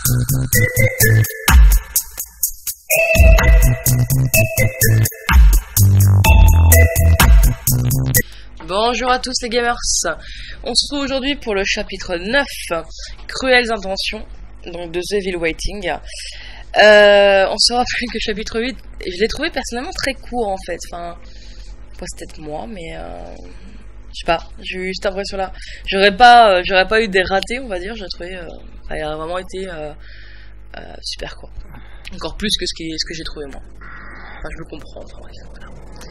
Bonjour à tous les gamers, on se retrouve aujourd'hui pour le chapitre 9, Cruelles intentions, donc de The Evil Waiting. On se rappelle que le chapitre 8, je l'ai trouvé personnellement très court en fait, enfin, c'est peut-être moi, mais je sais pas, j'ai eu cette impression là. J'aurais pas eu des ratés, on va dire, j'ai trouvé, il a vraiment été super court. Encore plus que ce que j'ai trouvé moi. Enfin, je le comprends, enfin bref, voilà.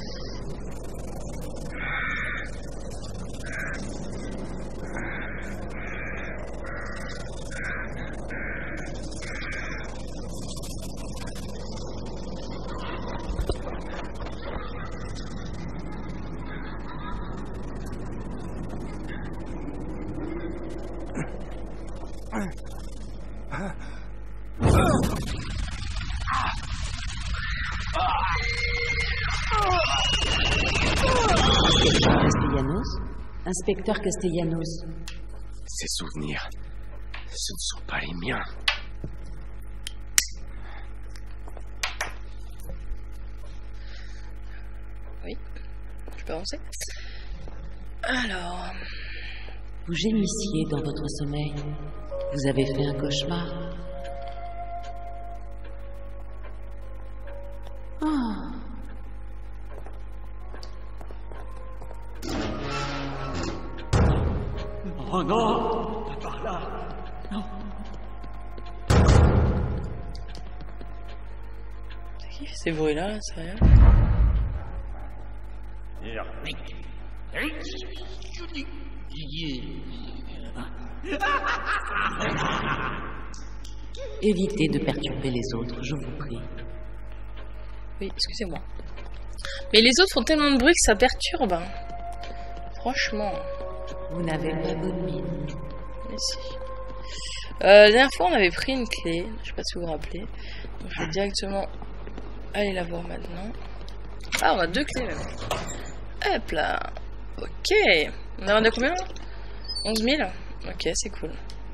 Inspecteur Castellanos. Ces souvenirs, ce ne sont pas les miens. Oui, je peux avancer. Alors... Vous gémissiez dans votre sommeil. Vous avez fait un cauchemar. Oh non, pas par là. Non. C'est qui fait ces bruits-là, là, c'est rien. Évitez de perturber les autres, je vous prie. Oui, excusez-moi. Mais les autres font tellement de bruit que ça perturbe. Hein. Franchement. Vous n'avez pas bonne mine. Mais si. La dernière fois, on avait pris une clé. Je sais pas si vous vous rappelez. Donc, je vais directement aller la voir maintenant. Ah, on a 2 clés même. Hop là. Ok. On a combien là 11 000. Ok, c'est cool.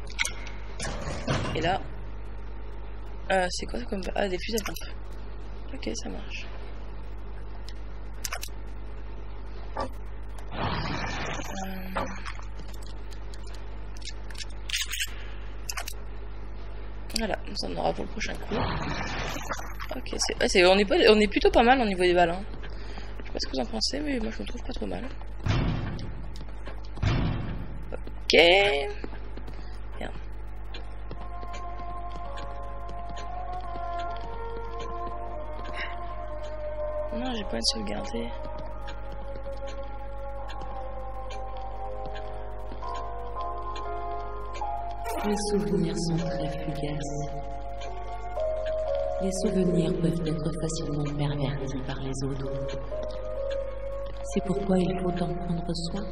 Et là... c'est quoi ça comme... Ah, des fusées à pompe. Ok, ça marche. Voilà, ça en aura pour le prochain coup. Ok, on est plutôt pas mal au niveau des balles. Hein. Je sais pas ce que vous en pensez, mais moi je me trouve pas trop mal. Ok. Bien. Non, j'ai pas de sauvegarder. Les souvenirs sont très fugaces. Les souvenirs peuvent être facilement pervertis par les autres. C'est pourquoi il faut en prendre soin.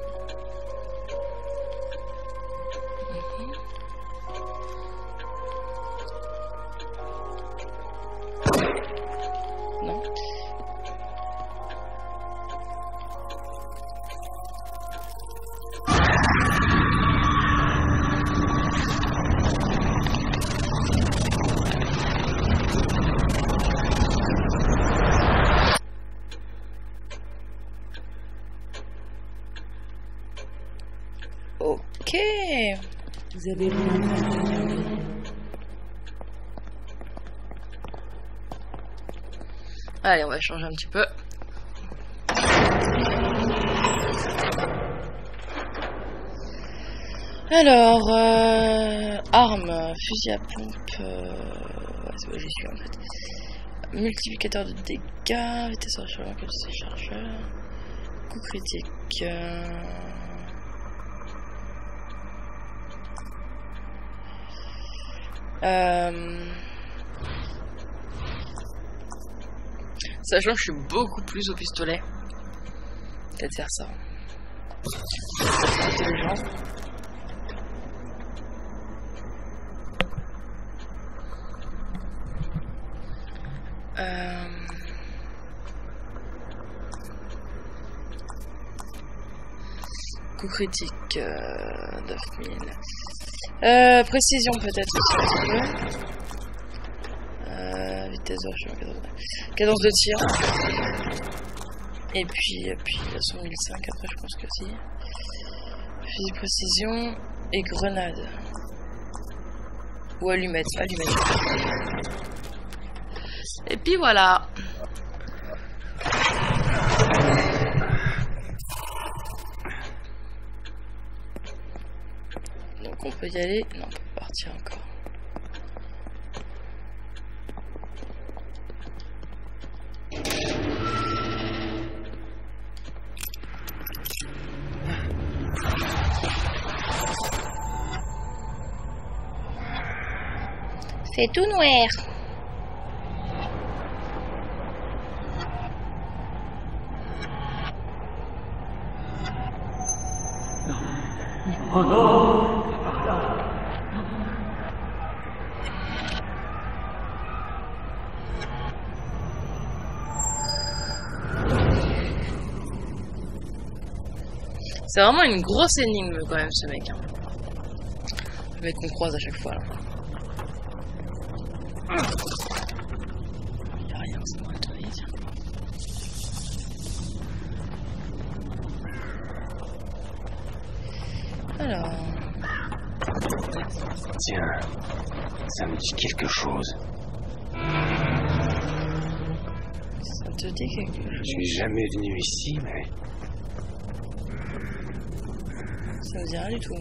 Non. Ok. Vous avez bien. Allez, on va changer un petit peu. Alors, arme, fusil à pompe, ouais, c'est bon, j'y suis en fait. Multiplicateur de dégâts, vitesse de rechargement, capacité de chargeur, coup critique. Sachant que je suis beaucoup plus au pistolet, peut-être faire ça. Intelligent. Coup critique 9000. Précision peut-être aussi un petit peu. Vitesse de recharge, cadence de tir. Et puis son 1005 après je pense que si. Fusil précision et grenade. Ou allumette. Et puis voilà. Donc on peut y aller. Non, on peut partir encore. C'est tout noir. Oh non! C'est vraiment une grosse énigme quand même ce mec. Hein. Le mec qu'on croise à chaque fois là. Y'a rien, c'est moi le tiens. Alors. Tiens, ça me dit quelque chose. Ça te dit quelque chose? Je suis jamais venu ici, mais... Ça me dit rien du tout.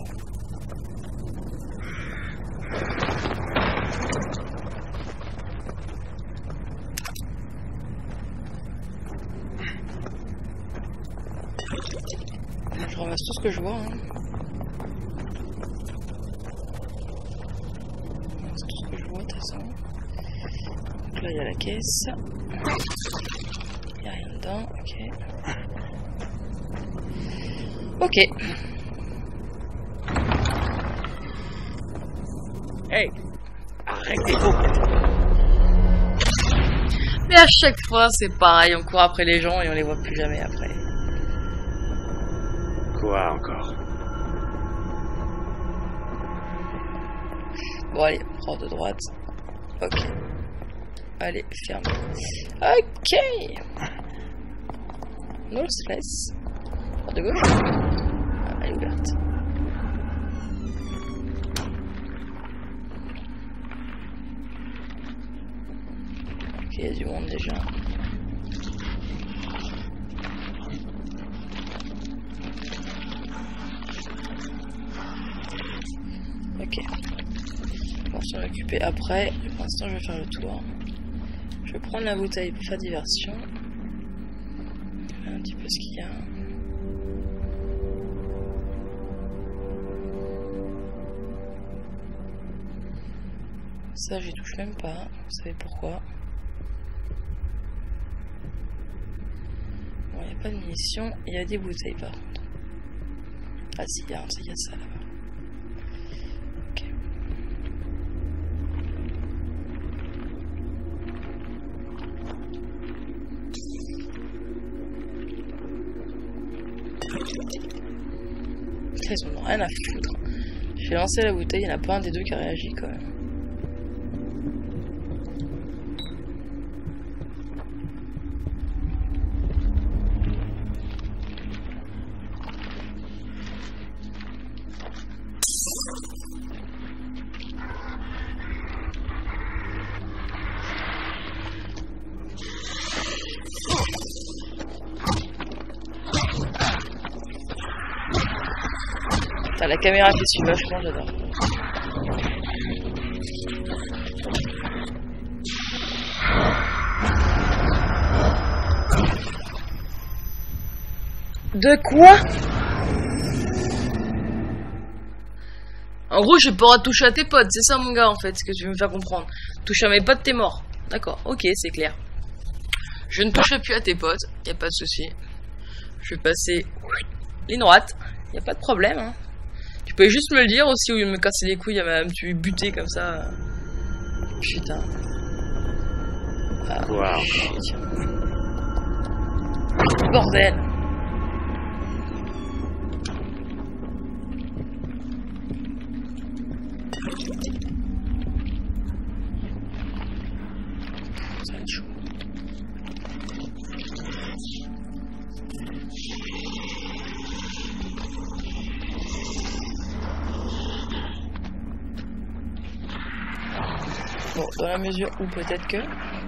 Je ramasse tout ce que je vois. Hein. C'est tout ce que je vois de toute façon. Donc là il y a la caisse. Il n'y a rien dedans. Ok. Hey! Arrêtez-vous! Mais à chaque fois c'est pareil, on court après les gens et on les voit plus jamais après. Quoi encore? Bon allez, prends de droite. Ok. Allez, ferme. Ok. No stress. Prends de gauche. Ah, elle est ouverte. Ok, il y a du monde déjà. Ok. On va s'en occuper après. Pour l'instant, je vais faire le tour. Je vais prendre la bouteille pour faire diversion. Un petit peu ce qu'il y a. Ça, j'y touche même pas. Vous savez pourquoi? Bon, il n'y a pas de munitions. Il y a des bouteilles par contre. Ah si, il y a ça là-bas. Ok. Ils en ont rien à foutre. J'ai lancé la bouteille, il n'y en a pas un des deux qui a réagi quand même. La caméra qui suit vachement, j'adore. De quoi? En gros, j'ai pas le droit de toucher à tes potes, c'est ça mon gars en fait, ce que tu veux me faire comprendre. Touche à mes potes, t'es mort. D'accord, ok, c'est clair. Je ne touche plus à tes potes, y a pas de souci. Je vais passer ligne droite, y a pas de problème. Hein. Tu peux juste me le dire aussi, ou me casser les couilles à me buter comme ça. Putain. Ah, Wow. shit. Bordel. Ça va être chaud. Bon, dans la mesure où peut-être que...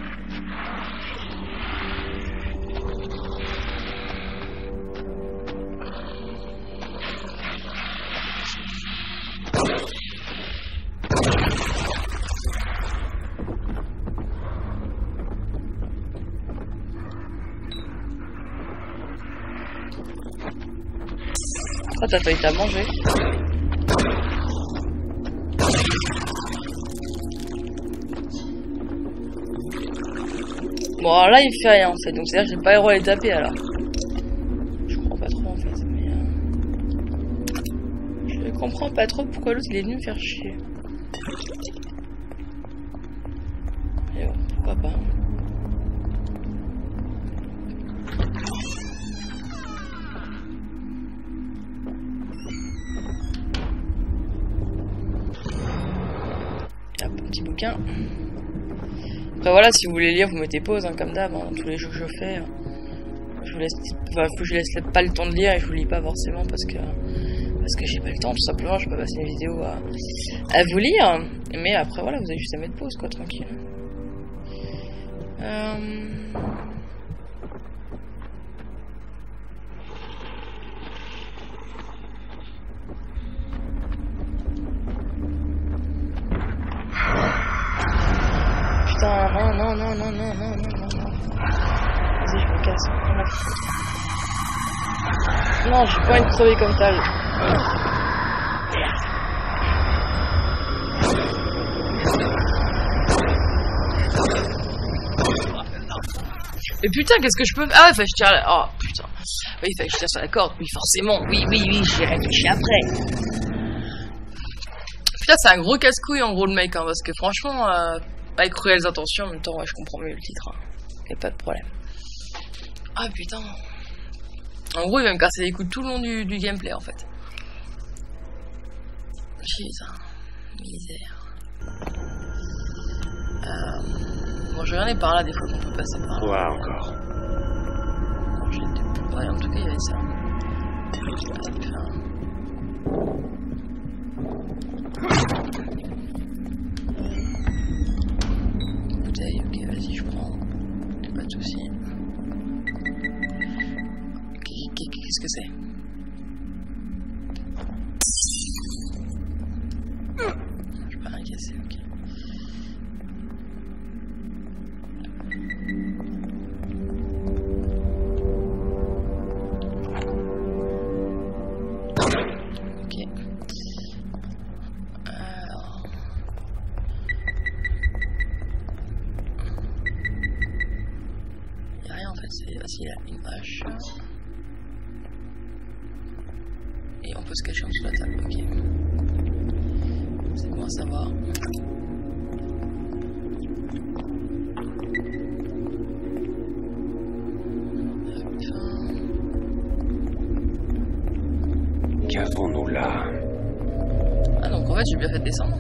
Ah, t'as failli t'à manger. Bon, alors là, il fait rien en fait, donc c'est-à-dire que j'ai pas le droit à les taper alors. Je comprends pas trop en fait, mais. Je comprends pas trop pourquoi l'autre il est venu me faire chier. Mais bon, pourquoi pas. Hop, un petit bouquin. Après voilà, si vous voulez lire, vous mettez pause, hein, comme d'hab, hein, tous les jeux que je fais. Je vous laisse, enfin, je laisse pas le temps de lire et je vous lis pas forcément parce que j'ai pas le temps, tout simplement. Je peux passer une vidéo à vous lire, mais après voilà, vous avez juste à mettre pause, quoi, tranquille. Non. Vas-y, je me casse. Non, j'ai pas envie de crever comme ça. Mais putain, qu'est-ce que je peux... Ah ouais, je tire... Oh, putain. Oui, il fait que je tire sur la corde. Oui, forcément. Oui, j'y réfléchis après. Putain, c'est un gros casse-couille, en gros, le mec, hein, parce que franchement... Avec Cruelles Intentions, en même temps, ouais, je comprends mieux le titre. Hein. Y'a pas de problème. Ah putain. En gros, il va me casser les couilles tout le long du gameplay, en fait. Putain. Misère. Bon, je vais regarder par là, des fois qu'on peut passer par là. Quoi encore? Bon, ouais, en tout cas, il y avait ça. Ok, vas-y, je prends. Pas de soucis. Qu'est-ce que c'est? Je peux rien casser, ok. Ok. Il a une hache. Et on peut se cacher en dessous de la table, ok. C'est bon à savoir. Qu'avons-nous là? Ah donc en fait j'ai bien fait de descendre.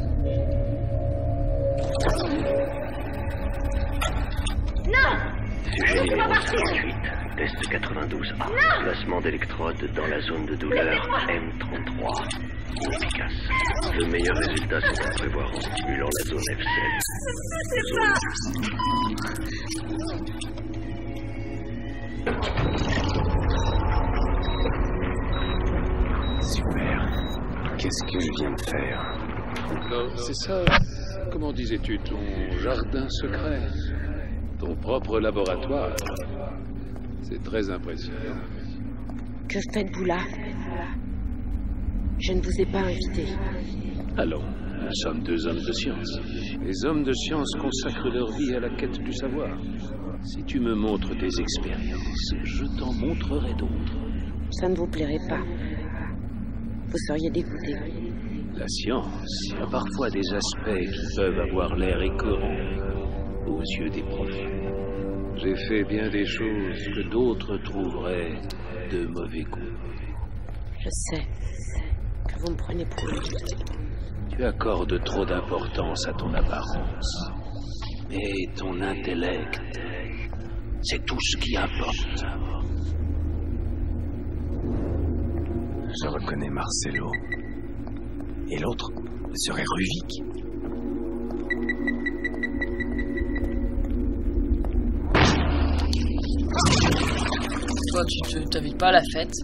Sujet numéro 58, test 92A, placement d'électrodes dans la zone de douleur M33, inefficace. Le meilleur résultat c'est à prévoir en stimulant la zone F7. Super. Qu'est-ce que je viens de faire? C'est ça, comment disais-tu, ton jardin secret? Ton propre laboratoire. C'est très impressionnant. Que faites-vous là? Je ne vous ai pas invité. Allons, nous sommes deux hommes de science. Les hommes de science consacrent leur vie à la quête du savoir. Si tu me montres tes expériences, je t'en montrerai d'autres. Ça ne vous plairait pas. Vous seriez dégoûté. La science a parfois des aspects qui peuvent avoir l'air écœurants aux yeux des profanes. J'ai fait bien des choses que d'autres trouveraient de mauvais goût. Je sais que vous me prenez pour lui. Tu accordes trop d'importance à ton apparence. Mais ton intellect, c'est tout ce qui importe. Je reconnais Marcelo. Et l'autre serait Ruvik. Toi, tu t'invites pas à la fête.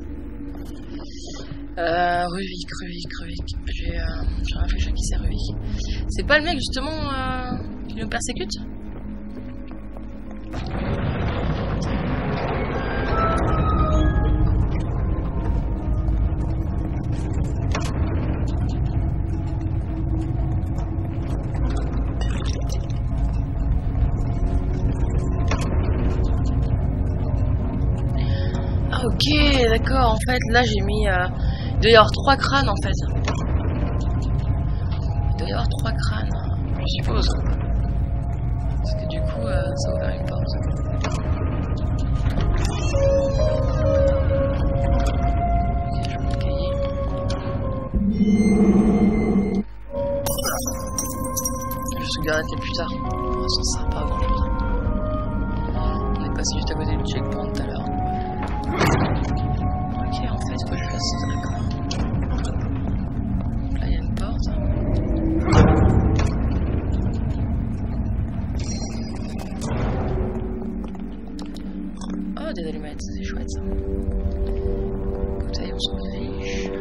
Ruvik. J'ai réfléchi à qui c'est Ruvik. C'est pas le mec justement qui nous persécute? Ah ok, d'accord, en fait là j'ai mis... il doit y avoir 3 crânes en fait. Il doit y avoir 3 crânes, je suppose. Parce que du coup, ça ouvre une porte. Ok, je prends le cahier. Je vais se arrêter plus tard. Oh, ça sert pas à grand chose. On est passé juste à côté du checkpoint tout à l'heure. Ok, en fait, quoi je fasse, d'accord. Là, il y a une porte. Oh, des allumettes, c'est chouette ça. Bouteille, on s'en fiche.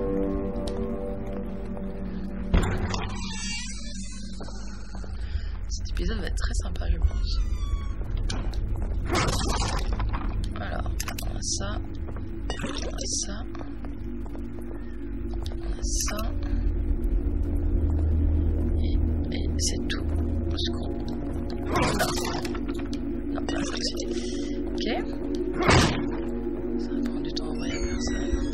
Cet épisode va être très sympa, je pense. Alors, on a ça. On a ça. On a ça. Et c'est tout. Ce qu'on... Non, là, c'est aussi. Ok. Ça va prendre du temps à envoyer à personne.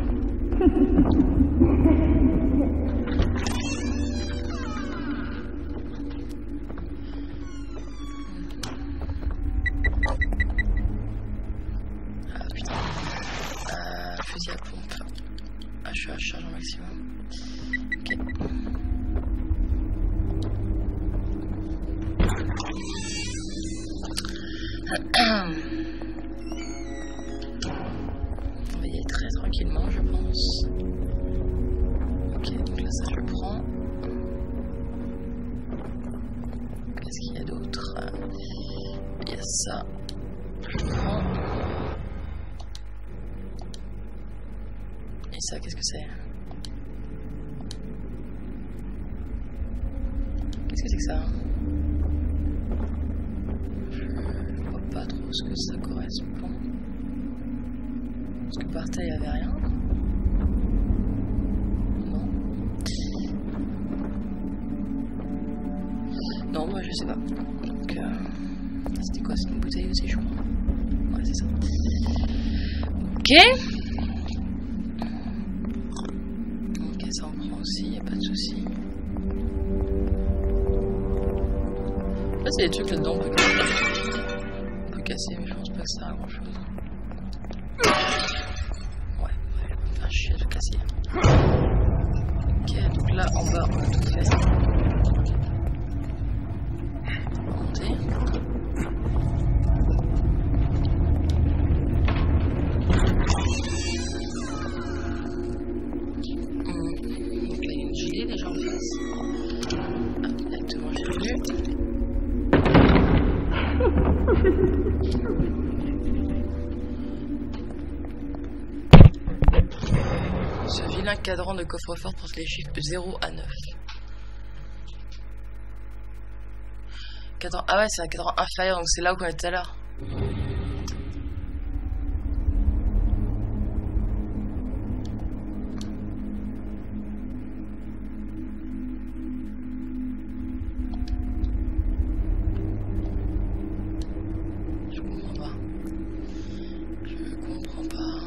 Ah putain. Fusil à pompe. Ah, je suis à charge au maximum. Ok. On va y aller très tranquillement, je pense. Ok, donc là, ça, je le prends. Qu'est-ce qu'il y a d'autre? Il y a ça. Je le prends. Et ça, qu'est-ce que c'est? Qu'est-ce que c'est que ça? Je vois pas trop ce que ça correspond. Parce que par terre, il n'y avait rien. Non. Non, moi je sais pas. Donc, c'était quoi? C'est une bouteille aussi, je crois. Ouais, c'est ça. Ok. Ok, ça en prend aussi, y a pas de souci. Là, c'est des trucs là-dedans, on peut casser, mais je pense pas que ça a grand chose. Ouais, je vais me faire chier de casser. Ok, donc là en bas, on a tout fait. Monter. Donc là, il y a une gilet déjà en face. Ah, directement, j'ai vu. Ce vilain cadran de coffre-fort porte les chiffres de 0 à 9. Cadran... Ah ouais, c'est un cadran inférieur, donc c'est là où on est tout à l'heure. Je comprends pas. Je comprends pas.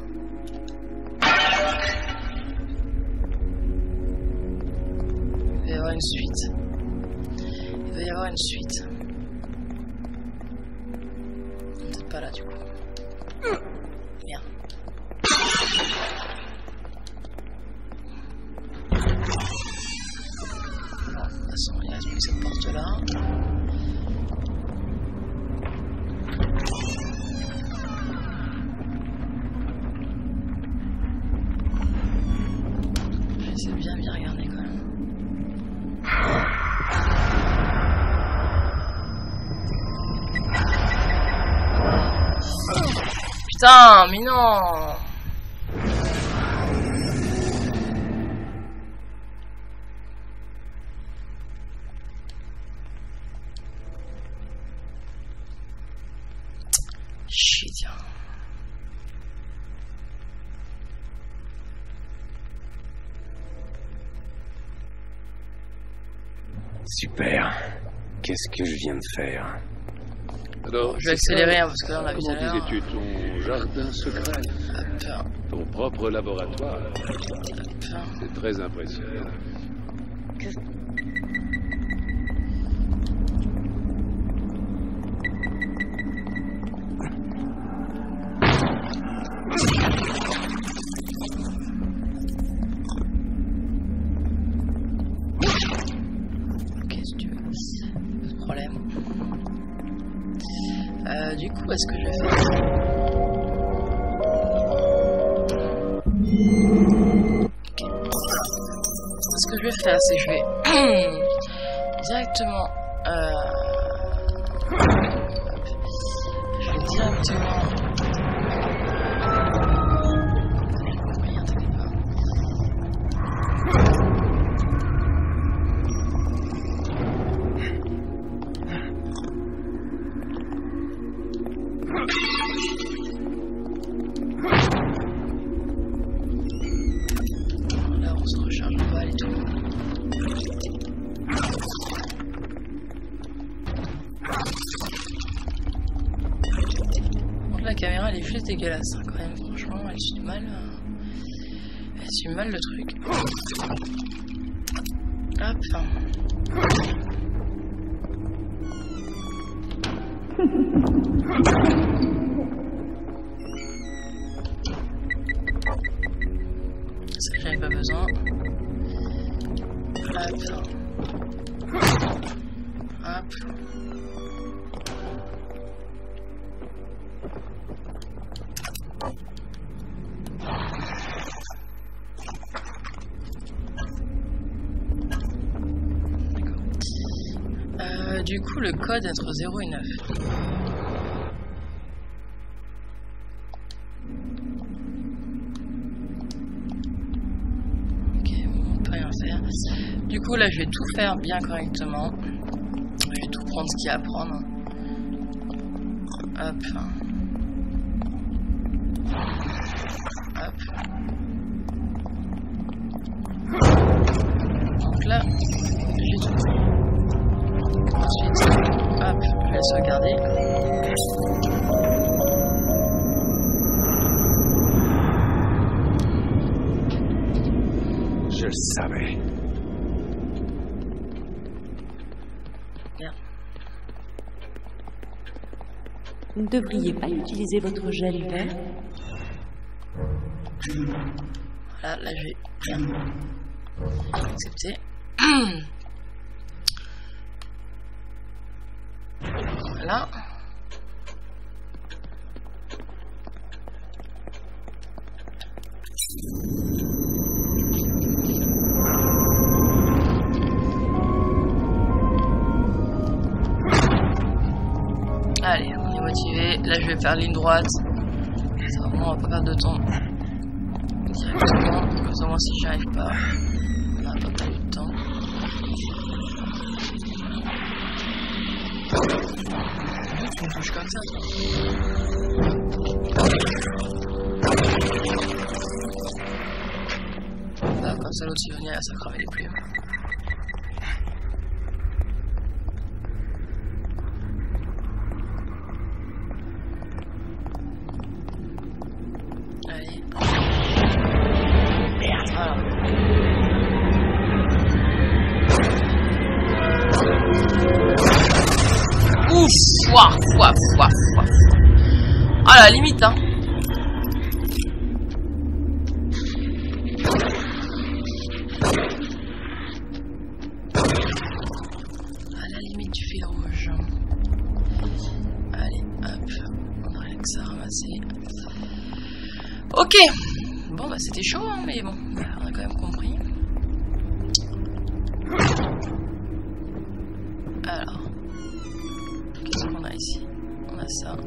Il va y avoir une suite. Il va y avoir une suite. Peut-être pas là du coup. Merde. reste plus que cette porte-là. J'essaie de bien regarder quand même. Putain, mais non! Shit. Super. Qu'est-ce que je viens de faire? Alors, Je vais accélérer parce que là on l'a vu tout à comment l'heure. disais-tu ton jardin secret? Hop, Ton propre laboratoire? hop. C'est très impressionnant. Ok, si tu veux. Pas de problème. Du coup, est-ce que je vais faire? Ok. Ce que je vais faire, c'est que je vais directement. Je vais directement. Oui, attendez pas. Là, on se recharge pas et tout. Bon, la caméra, elle est juste dégueulasse hein, quand même. Franchement, elle suit mal. Elle suit mal le truc. Hop. Ça, j'en ai pas besoin. Hop. Hop. D'accord. Du coup, le code entre 0 et 9. Du coup là je vais tout faire bien correctement. Je vais tout prendre ce qu'il y a à prendre. Hop. Hop. Donc là, j'ai tout pris. Ensuite, hop, je vais sauvegarder. Je le savais. Bien. Vous ne devriez pas utiliser votre gel vert. Voilà, là je vais bien accepter. Voilà. Allez, on est motivé. Là, je vais faire ligne droite. Ça, au moins, on va pas perdre de temps. Directement. Comme ça, moi, si j'y arrive pas, on n'a pas perdu de temps. Tu me touches comme ça, toi. Là, comme ça, l'autre, s'il venait, ça cramait les plumes. Allez. Merde. Voilà. Ouf. Ouah, ouah, ouah, ouah. Ah la limite hein. limite du fil rouge. Allez, hop, on n'a rien que ça à ramasser. Ok. Bon, bah c'était chaud, hein, mais bon, on a quand même compris. Alors, qu'est-ce qu'on a ici? On a ça.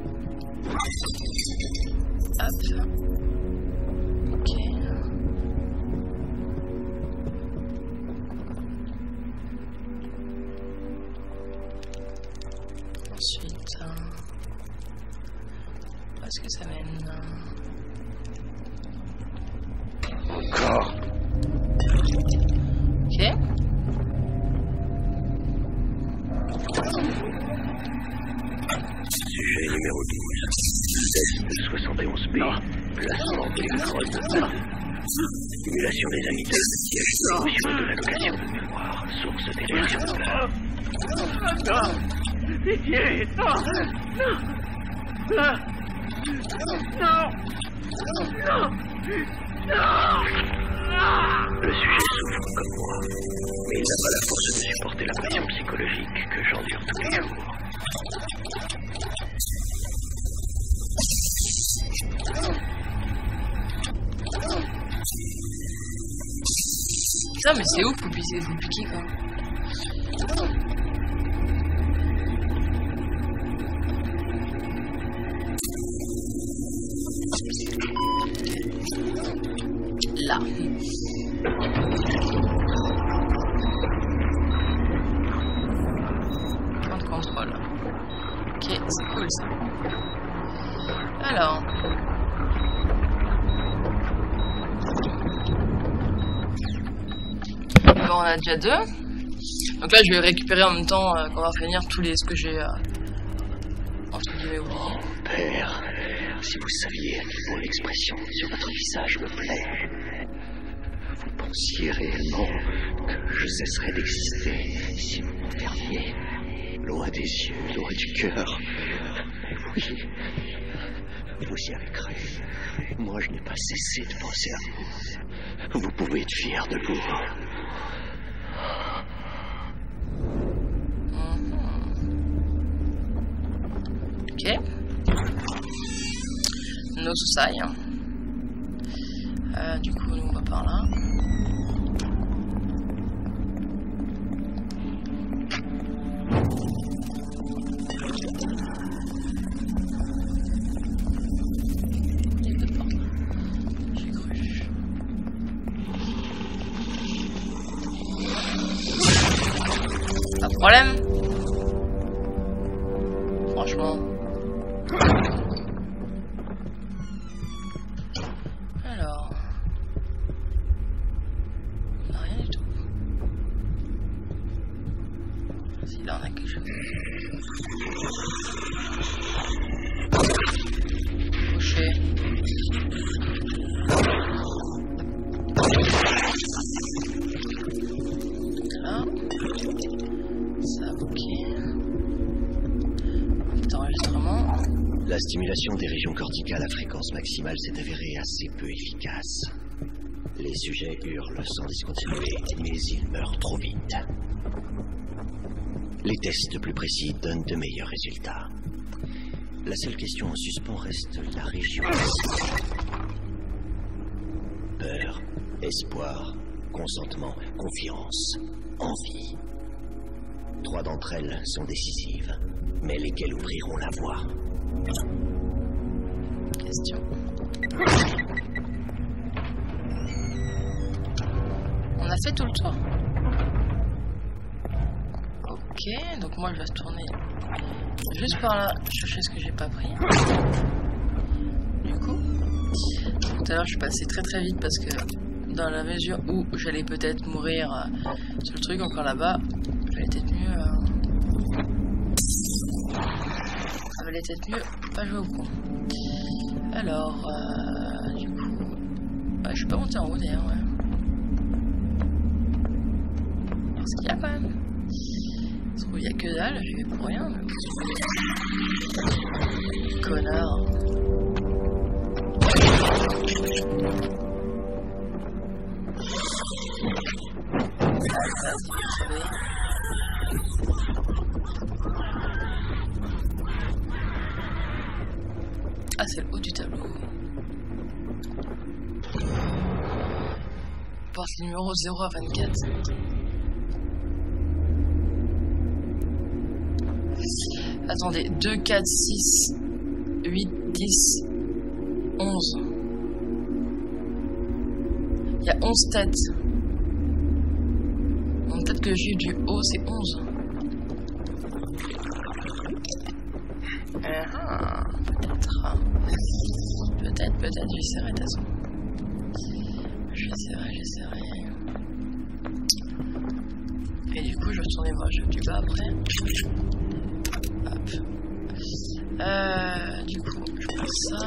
Hop. Ok. Ensuite, où est-ce que ça mène? Encore. Ok. Sujet numéro 12. Test 71B. Placement d'électrode. Stimulation des amygdales de siège. Distribution de l'allocation de mémoire. Source des réactions de peur. Non. Pitié. Non. Non. Non. Non. Non. Le sujet souffre comme moi, mais il n'a pas la force de supporter la pression psychologique que j'endure tous les jours. Putain, mais c'est ouf, faut piquer quoi. Là. Point de contrôle. Ok, c'est cool ça. Alors. Bon, on a déjà 2. Donc là, je vais récupérer en même temps qu'on va finir tous les ce que j'ai entre guillemets oublié. Père, si vous saviez à quel point l'expression sur votre visage me plaît, vous pensiez réellement que je cesserais d'exister si vous m'enfermiez, loin des yeux, loin du cœur. Mais oui, vous y avez cru. Moi, je n'ai pas cessé de penser à vous. Vous pouvez être fier de vous. Ok. No Susai. Du coup, nous on va par là. J'ai cru. Pas de problème. Franchement. Alors. On n'a rien du tout. Si là on a quelque chose. Couché. Là. Ça, ok. Petit enregistrement. La stimulation des régions corticales à fréquence maximale s'est avérée assez peu efficace. Les sujets hurlent sans discontinuer, mais ils meurent trop vite. Les tests plus précis donnent de meilleurs résultats. La seule question en suspens reste la région. Peur, espoir, consentement, confiance, envie. 3 d'entre elles sont décisives, mais lesquelles ouvriront la voie? Question. On a fait tout le tour. Ok, donc moi je vais retourner juste par là, chercher ce que j'ai pas pris. Du coup, tout à l'heure je suis passé très très vite parce que dans la mesure où j'allais peut-être mourir sur le truc encore là-bas, j'allais peut-être mieux. Ça valait peut-être mieux pas jouer au con. Alors, du coup, bah, je suis pas monté en haut d'ailleurs. Ouais. Parce qu'il y a quand même. Parce qu'il y a que dalle, je vais pour rien. Mais... Connard. c'est le haut du tableau. Porte numéro 0 à 24. Attendez, 2, 4, 6, 8, 10, 11. Il y a 11 têtes. Donc peut-être que le chiffre du haut c'est 11. Peut-être, j'essaierai de toute façon. J'essaierai. Et du coup, je vais retourner voir le jeu du bas après. Hop. Du coup, je prends ça.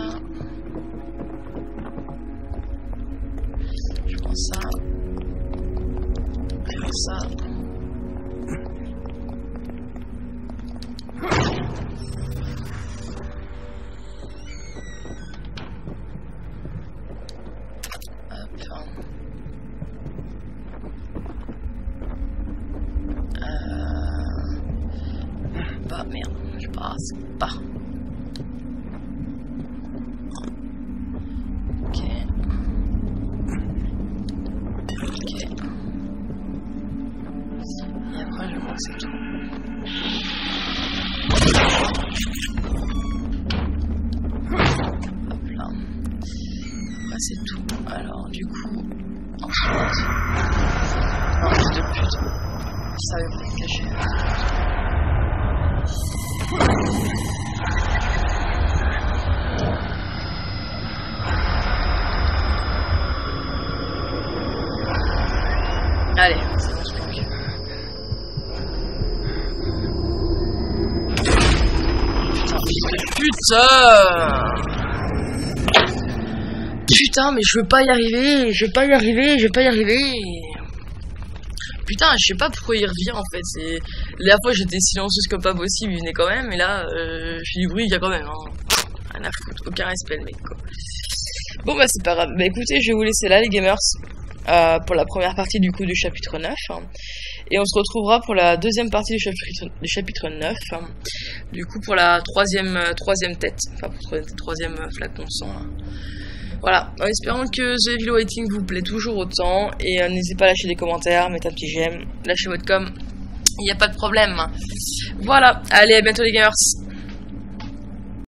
Je prends ça. Bah merde, je passe pas. Ok. Et après je crois que c'est tout. Hop là. Après c'est tout. Alors du coup, ensuite, fils de pute. Ça va me cacher. Allez, c'est bon, je planque. Putain, mais je veux pas y arriver. Putain, je sais pas pourquoi il revient en fait. C'est la fois j'étais silencieuse comme pas possible, il venait quand même, et là, je fais du bruit, il y a quand même. Hein. Rien à foutre, aucun respect le mec quoi. Bon bah c'est pas grave. Bah écoutez, je vais vous laisser là les gamers pour la première partie du coup du chapitre 9. Et on se retrouvera pour la deuxième partie du chapitre 9. Du coup pour la troisième tête, enfin pour le troisième flacon de sang. Voilà, en espérant que The Evil Waiting vous plaît toujours autant. Et n'hésitez pas à lâcher des commentaires, mettre un petit j'aime, lâchez votre com, il n'y a pas de problème. Voilà, allez à bientôt les gamers.